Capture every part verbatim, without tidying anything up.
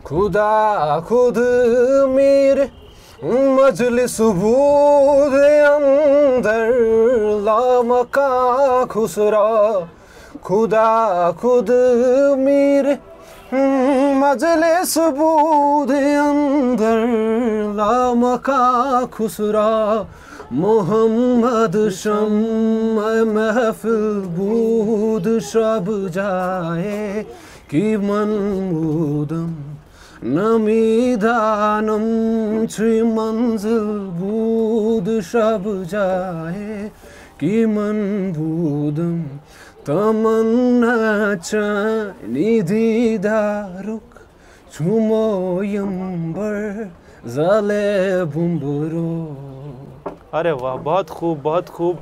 खुदा खुद मेरे मजलिस बूद अंदर लामका खुसरा, खुदा खुद मेरे मजलिस बूद अंदर लामका खुसरा, मोहम्मद शम्म महफिल बूद शब जाए कि मन मूदम नमीदानम श्री मंजिल बूद शब जाए कि मन बूदम तमन्ना चानी दीदारुक छुमो यंबर जले बुम्बरो। अरे वाह, बहुत खूब बहुत खूब।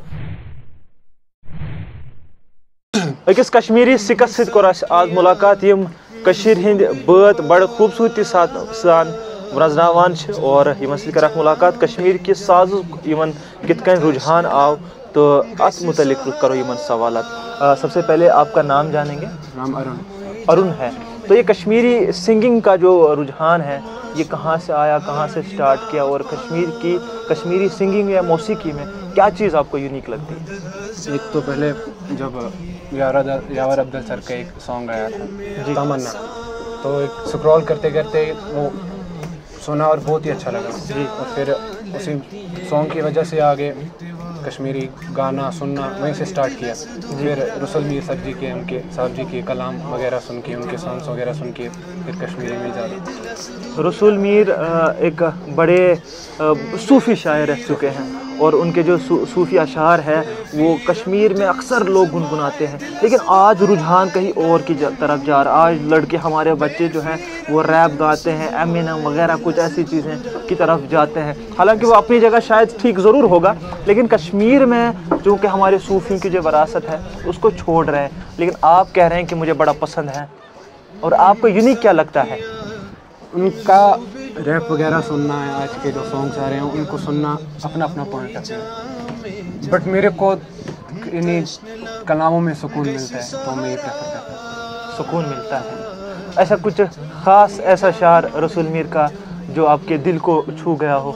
अकिस कश्मीरी सिखस सत कोर आज मुलाकात यम कशीर हिंद बात बड़ खूबसूरती सान वरजनावान और यमन सत करक मुलाकात कश्मीर के साज यमन कित कन रुझान आव, तो अत मुतलिक करो यमन सवालत। सबसे पहले आपका नाम जानेंगे। नाम अरुण। अरुण है। तो ये कश्मीरी सिंगिंग का जो रुझान है ये कहाँ से आया, कहाँ से स्टार्ट किया, और कश्मीर की कश्मीरी सिंगिंग या मौसीकी में क्या चीज़ आपको यूनिक लगती है? एक तो पहले जब यावर अब्दुल सर का एक सॉन्ग आया था तमन्ना, तो एक स्क्रॉल करते करते वो सुना और बहुत ही अच्छा लगा जी। और फिर उसी सॉन्ग की वजह से आगे कश्मीरी गाना सुनना वहीं से स्टार्ट किया। फिर रसूल मीर सर जी के उनके साहब जी के कलाम वगैरह सुन के, उनके सॉन्ग्स वगैरह सुन के फिर कश्मीरी में ज़्यादा। रसूल मीर एक बड़े सूफ़ी शायर रह चुके हैं और उनके जो सूफ़ी अशार है वो कश्मीर में अक्सर लोग गुनगुनाते हैं, लेकिन आज रुझान कहीं और की तरफ जा रहा है। आज लड़के हमारे बच्चे जो हैं वो रैप गाते हैं, एमिनम वगैरह कुछ ऐसी चीज़ें की तरफ जाते हैं। हालांकि वो अपनी जगह शायद ठीक ज़रूर होगा, लेकिन कश्मीर में चूँकि हमारे सूफ़ी की जो विरासत है उसको छोड़ रहे हैं। लेकिन आप कह रहे हैं कि मुझे बड़ा पसंद है, और आपको यूनिक क्या लगता है? उनका रैप वगैरह सुनना है, आज के जो सॉन्ग्स आ रहे हैं उनको सुनना अपना अपना पॉइंट है, बट मेरे को इन्हीं कलामों में सुकून मिलता है तो मैं ये प्रेफर करता हूँ। सुकून मिलता है। ऐसा कुछ ख़ास ऐसा शार रसूल मीर का जो आपके दिल को छू गया हो?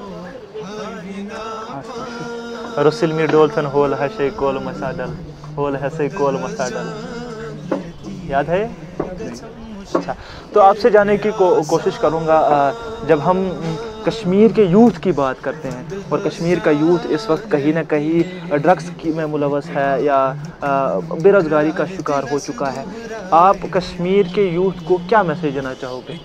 रसूल मीर डोलसन होल हशे कोल मसाडल, होल हसे कोल मसाडल, याद है? अच्छा, तो आपसे जानने की को, कोशिश करूँगा, जब हम कश्मीर के यूथ की बात करते हैं और कश्मीर का यूथ इस वक्त कहीं ना कहीं ड्रग्स की में मुलवस है या बेरोज़गारी का शिकार हो चुका है, आप कश्मीर के यूथ को क्या मैसेज देना चाहोगे?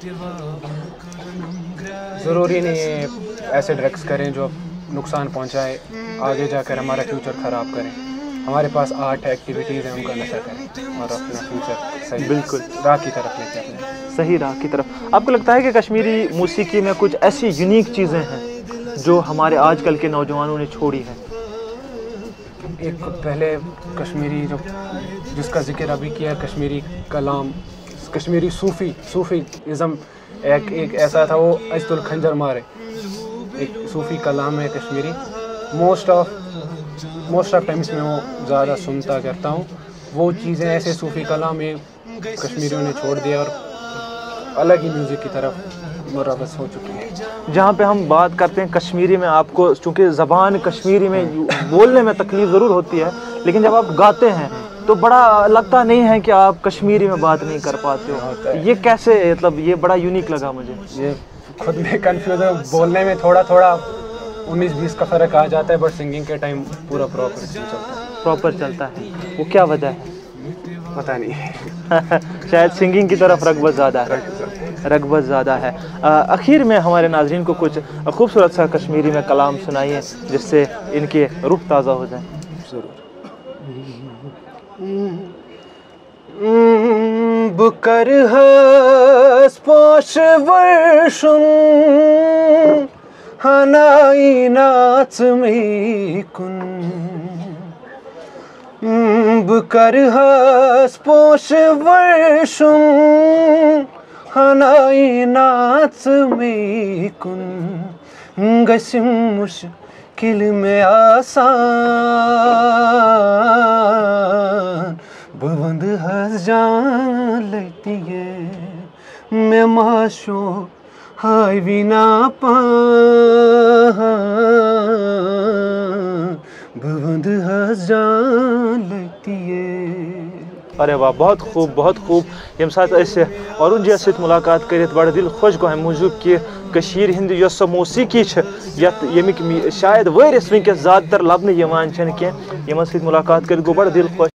ज़रूरी नहीं है ऐसे ड्रग्स करें जो नुकसान पहुंचाए, आगे जाकर हमारा फ्यूचर ख़राब करें। हमारे पास आर्ट एक्टिविटीज़ हैं, उनका नशा करें और अपना फ्यूचर सही बिल्कुल राह की तरफ लेते हैं, सही राह की तरफ। आपको लगता है कि कश्मीरी मौसीकी में कुछ ऐसी यूनिक चीज़ें हैं जो हमारे आजकल के नौजवानों ने छोड़ी हैं? एक पहले कश्मीरी जो जिसका जिक्र अभी किया, कश्मीरी कलाम, कश्मीरी सूफ़ी सूफ़ीज़म एक एक ऐसा था, वो अजतुल खंजर मारे एक सूफ़ी कलाम है Kashmiri. Most of most of times में वो ज़्यादा सुनता करता हूँ। वो चीज़ें ऐसे सूफ़ी कलाम में कश्मीरियों ने छोड़ दिया और अलग ही म्यूज़िक की तरफ मुरवस हो चुकी है। जहाँ पे हम बात करते हैं कश्मीरी में, आपको चूँकि ज़बान कश्मीरी में बोलने में तकलीफ़ ज़रूर होती है, लेकिन जब आप गाते हैं तो बड़ा लगता नहीं है कि आप कश्मीरी में बात नहीं कर पाते हो। ये कैसे, मतलब ये बड़ा यूनिक लगा मुझे। ये खुद में कंफ्यूज है, बोलने में थोड़ा थोड़ा उन्नीस बीस का फ़र्क आ जाता है, बट सिंगिंग के टाइम पूरा प्रॉपर चलता है प्रॉपर चलता है। वो क्या वजह है? पता नहीं शायद सिंगिंग की तरफ रग़बत ज़्यादा है, रग़बत ज़्यादा है। आखिर में हमारे नाज़रीन को कुछ खूबसूरत सा कश्मीरी में कलाम सुनाइए जिससे इनकी रूह ताज़ा हो जाए। ज़रूर। बुकर हस पोश वर्षुम हनाई नाच में कुन, बुकर हस पोश वर्षुम हनाई नाच में कुन, गसिम मुश्किल में आसान बुलंद हस जान लेती है मैं माशो हाय बिना पा बवंद जान लगती है। अरे वाह, बहुत खूब बहुत खूब। यम साथ अरुण जी सत मुलाकात कर बड़ दिल खुश गो मूजूब कि कशीर हिंद यस मौसीकी यमिक शायद वरिस वनकस ज़्यादातर लबन कह यमन सत मुलाकात कर गो बड़ दिल खुश।